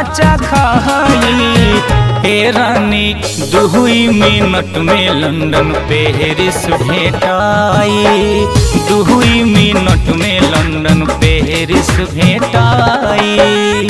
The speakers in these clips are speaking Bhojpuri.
माचा खाई। हे रानी 2 मिनट में लंदन पेरिस भेटाई। 2 मिनट में लंदन पेरिस भेटाई।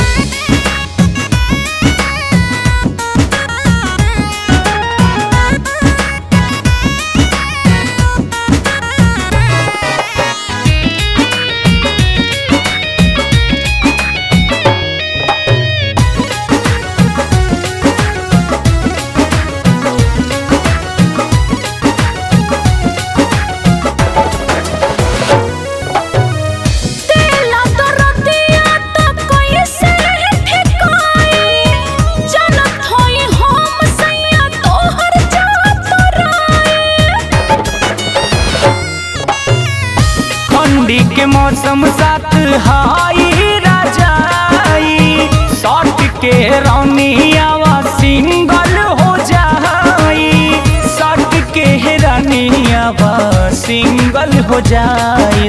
ठंडी के मौसम साथ हाई राजाई। शॉर्ट के रानी आवा सिंगल हो जाई। शॉर्ट के रानी आवा सिंगल हो जाई।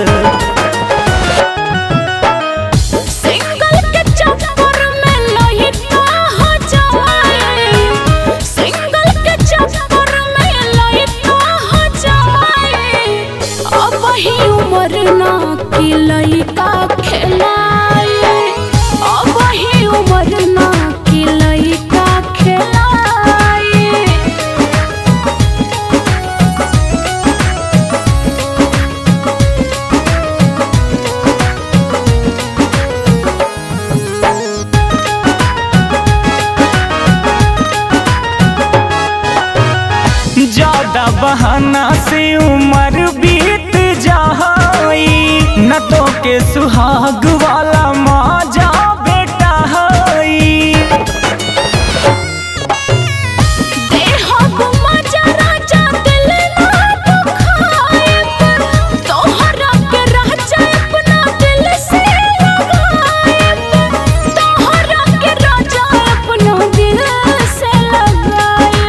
उमरना की लइका खेलाए। अब ही उमरना की लइका खेलाए। ज्यादा बहाना से उम्र बीत जाई। न तो के सुहाग वाला माजा बेटा हई। देहा मजा राजा दिल ना दुखाए। तोहरा के राजा अपना दिल से लगाए। तोहरा के राजा अपना दिल से लगाए।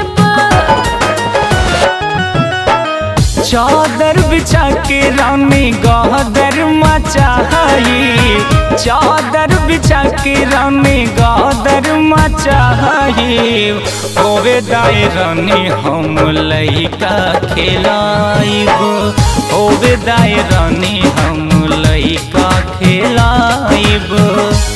चादर बिछा के रानी गदर मचाई। चादर बिछा के रानी गदर मचाई। होवे दाए रानी हम लइका खेलाइब। होवे दाए रानी हम लइका खेलाइब।